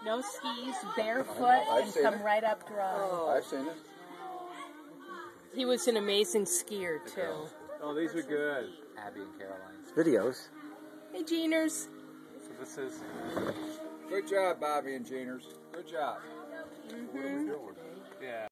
No skis, barefoot, and come right up dry. Oh, I've seen it. He was an amazing skier, too. Oh, these are good. Abby and Caroline's Videos. Hey, Jeaners. So this is... Good job, Bobby and Jeaners. Good job. Mm-hmm. Yeah.